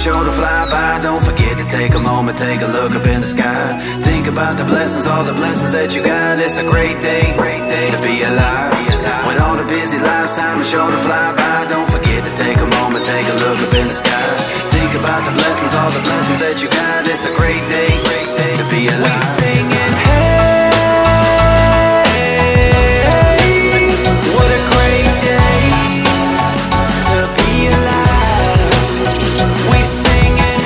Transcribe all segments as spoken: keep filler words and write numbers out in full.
sure to fly by. Don't forget to take a moment, take a look up in the sky. Think about the blessings, all the blessings that you got. It's a great day, great day to be alive. With all the busy lives, time is sure to fly by. Don't forget to take a moment, take a look up in the sky. Think about the blessings, all the blessings that you got. It's a great day, great day to be alive. We singing, hey, what a great day to be alive. We singing,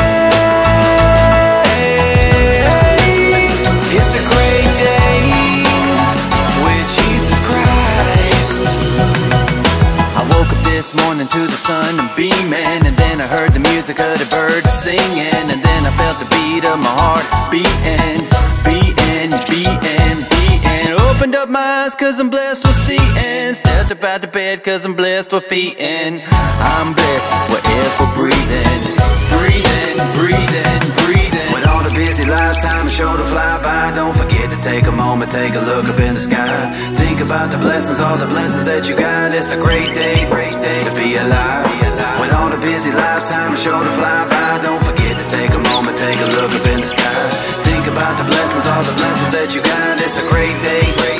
hey, it's a great day with Jesus Christ. I woke up this morning to the sun and beaming, and then I heard the music of the birds singing, and then I felt the beat of my heart beating, beating, beating, beating. Opened up my eyes cause I'm blessed with seeing, stepped up out the bed cause I'm blessed with feeling. I'm blessed with air for breathing, breathing, breathing, breathing. With all the busy lives, time is sure to fly by. Don't forget to take a moment, take a look up in the sky. Think about the blessings, all the blessings that you got. It's a great day, great day to be alive. With all the busy lives, time is sure to fly by. Don't forget to take a moment, take a look up in the sky. Think about the blessings, all the blessings that you got. It's a great day, great